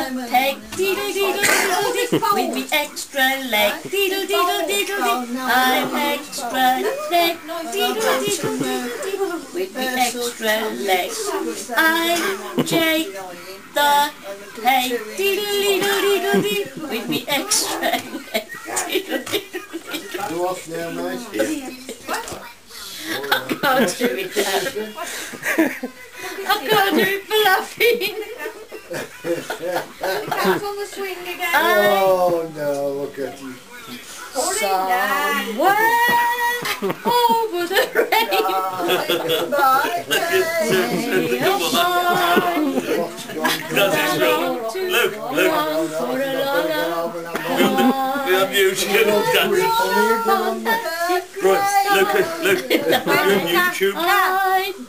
Peg, diddle diddle diddle diddle, with me extra leg, diddle diddle diddle diddle, I'm extra leg, diddle diddle diddle diddle, with me extra leg. I'm Jake the Peg, diddle diddle diddle diddle, with me extra leg, diddle diddle diddle. Go off now, mate. I can't do it now. I can't do it for laughing. Back on the swing again. Oh no, look at you. Somewhere over the rainbow. Look. We're on YouTube. Right, look. You're on YouTube.